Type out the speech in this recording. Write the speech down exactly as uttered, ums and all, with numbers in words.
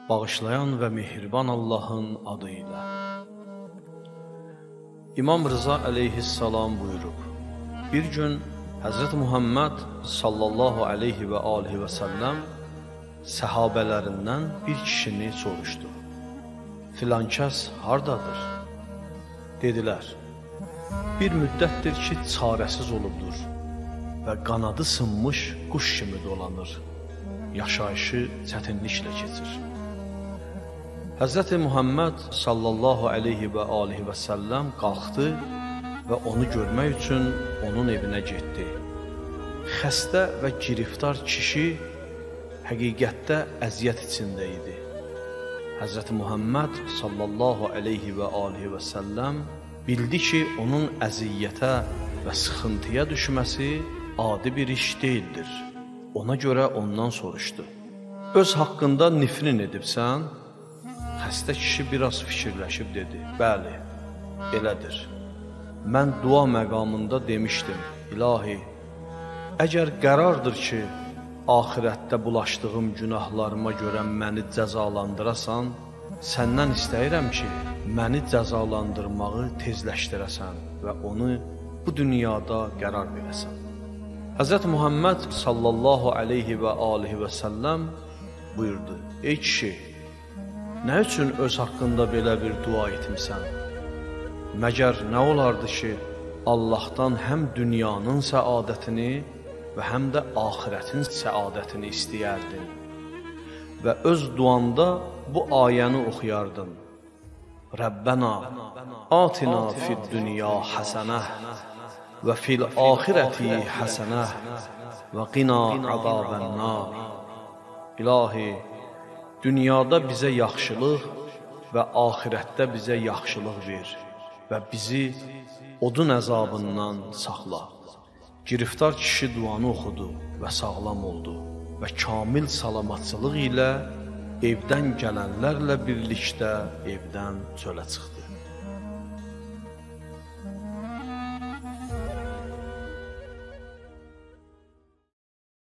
Bağışlayan və mehriban Allahın adıyla. İmam Rıza əleyhissalam buyurub, bir gün Həzrət Muhammed sallallahu aleyhi və alihi və səlləm səhabələrindən bir kişini soruşdu. Filan kəs hardadır? Dedilər, bir müddətdir ki, çarəsiz olubdur və qanadı sınmış quş kimi dolanır, yaşayışı çətinliklə keçir. Həzrət Muhammed sallallahu aleyhi və alihi və səlləm qalxdı və onu görmək üçün onun evinə getdi. Xəstə və giriftar kişi həqiqətdə əziyyət içində idi. Həzrət Muhammed sallallahu aleyhi və alihi və səlləm bildi ki, onun əziyyətə və sıxıntıya düşməsi adi bir iş deyildir. Ona görə ondan soruşdu. Öz haqqında nifrin edibsən? Xəstə kişi biraz fikirləşib dedi, bəli, elədir. Mən dua məqamında demişdim, ilahi, əgər qərardır ki, axirətdə bulaşdığım günahlarıma görə məni cəzalandırasan, səndən istəyirəm ki, məni cəzalandırmağı tezləşdirəsən və onu bu dünyada qərar verəsən. Həzrət Muhammed sallallahu aleyhi və alihi və səlləm buyurdu, ey kişi, nə üçün öz haqqında belə bir dua etmirsən? Məgər nə olardı ki, Allahdan həm dünyanın səadətini və həm də axirətin səadətini istəyərdin və öz duanda bu ayəni oxuyardın. Rəbbənə, atina fid dünya həsənəh və fil axirəti həsənəh və qina əzabənnar. İlahi, dünyada bizə yaxşılıq və axirətdə bizə yaxşılıq ver və bizi odun əzabından saxla. Giriftar kişi duanı oxudu və sağlam oldu və kamil salamatçılıq ilə evdən gələnlərlə birlikdə evdən çölə çıxdı.